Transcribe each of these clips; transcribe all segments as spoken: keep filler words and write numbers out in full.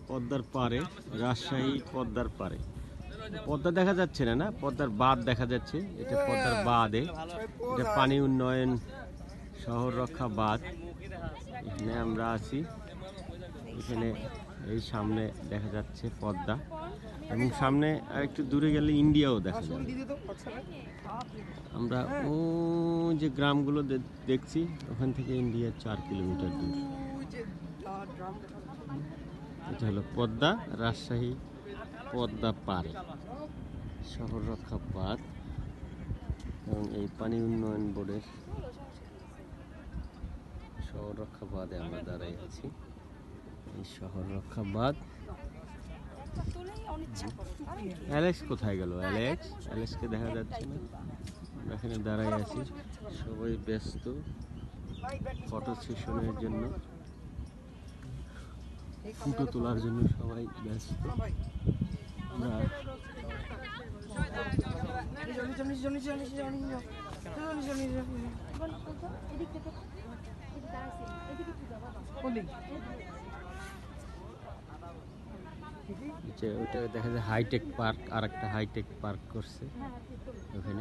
পদ্মার পাড়ে, রাজশাহী পদ্মার পাড়ে। পদ্মা দেখা যাচ্ছে না, না পদ্মার বাঁধ দেখা যাচ্ছে। এটা পদ্মার বাঁধে, এটা পানি উন্নয়ন শহর রক্ষা বাঁধ। এখানে আমরা আছি। এখানে এই সামনে দেখা যাচ্ছে পদ্মা, এবং সামনে আর একটু দূরে গেলে ইন্ডিয়াও দেখা যাবে। আমরা ও যে গ্রামগুলো দেখছি ওখান থেকে ইন্ডিয়া চার কিলোমিটার দূর। এটা হলো পদ্মা, রাজশাহী পদ্মা পাড়ে শহর রক্ষা বাঁধ, এবং এই পানি উন্নয়ন বোর্ডের শহর রক্ষা বাঁধে আমরা দাঁড়াই আছি। এই শহর রক্ষা বাঁধ। অ্যালেক্স কোথায় গেল? অ্যালেক্স অ্যালেক্সকে দেখা যাচ্ছে না। এখানে দাঁড়াই আছি, সবাই ব্যস্ত ফটো সেশনের জন্য, ফটো তোলার জন্য সবাই ব্যস্ত। ওটা দেখা যায় হাইটেক পার্ক, আর একটা হাইটেক পার্ক করছে ওখানে।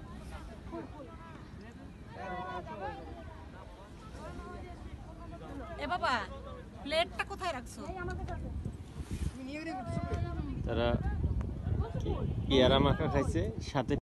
এ বাবা, প্লেটটা কোথায় রাখছো? তারা পেয়ারা মাখা খাইছে, সাথে